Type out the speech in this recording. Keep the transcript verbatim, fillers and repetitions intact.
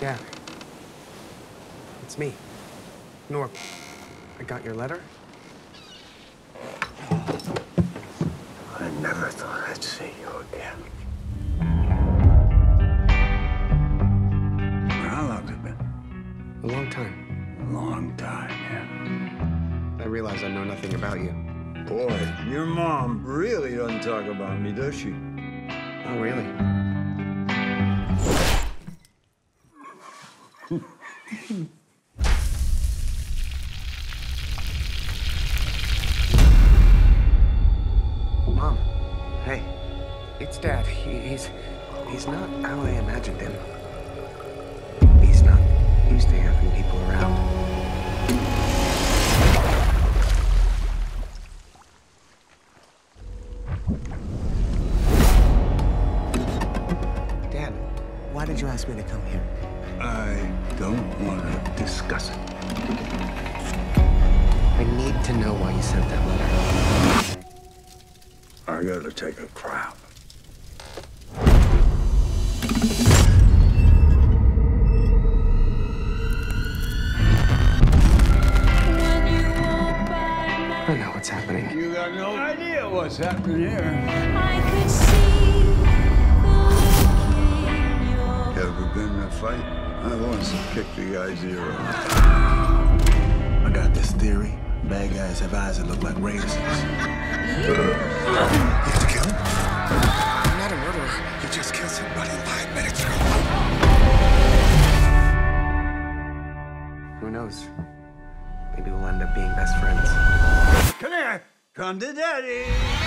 Yeah. It's me. Norm, I got your letter. I never thought I'd see you again. How long's it been? A long time. A long time, yeah. I realize I know nothing about you. Boy, your mom really doesn't talk about me, does she? Oh, really? Mom, hey, it's Dad. He, he's he's not how I imagined him. He's not used to having people around. Dad, why did you ask me to come here? I don't want to discuss it. I need to know why you sent that letter. I gotta take a crap. I know what's happening. You got no idea what's happening here. I could see the look in your Ever been in a fight? I once kicked the guy's ear off. I got this theory. Bad guys have eyes that look like razors. You have to kill him? I'm not a murderer. You just killed somebody five minutes ago. Who knows? Maybe we'll end up being best friends. Come here. Come to Daddy.